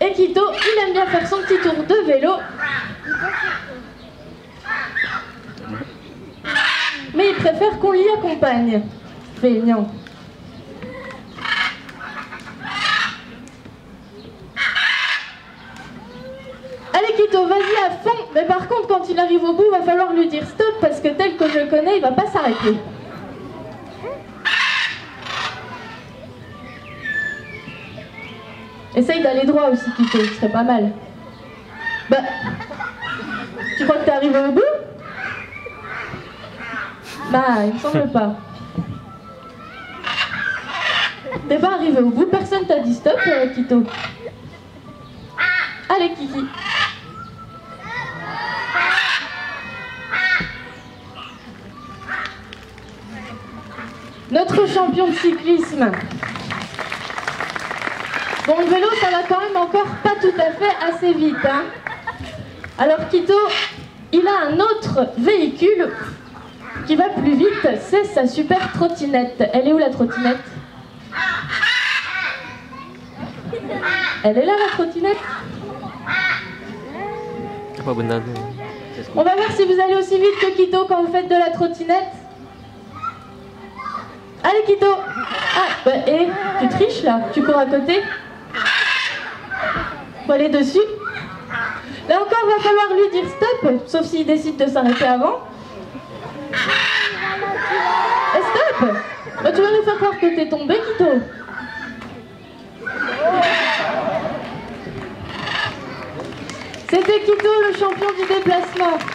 Et Quito, il aime bien faire son petit tour de vélo. Mais il préfère qu'on l'y accompagne. Feignant. Allez Quito, vas-y à fond. Mais par contre, quand il arrive au bout, il va falloir lui dire stop parce que tel que je le connais, il va pas s'arrêter. Essaye d'aller droit aussi, Quito, ce serait pas mal. Bah, tu crois que t'es arrivé au bout? Bah, il me semble pas. T'es pas arrivé au bout, personne t'a dit stop, Quito. Allez, Kiki. Notre champion de cyclisme. Bon, le vélo, ça va quand même encore pas tout à fait assez vite. Hein. Alors, Quito, il a un autre véhicule qui va plus vite, c'est sa super trottinette. Elle est où la trottinette? Elle est là, la trottinette? On va voir si vous allez aussi vite que Quito quand vous faites de la trottinette. Allez, Quito. Ah, bah, et tu triches là? Tu cours à côté? Faut aller dessus. Là encore, va falloir lui dire stop, sauf s'il décide de s'arrêter avant. Et stop! Bah, tu vas nous faire croire que t'es tombé, Quito. C'était Quito, le champion du déplacement.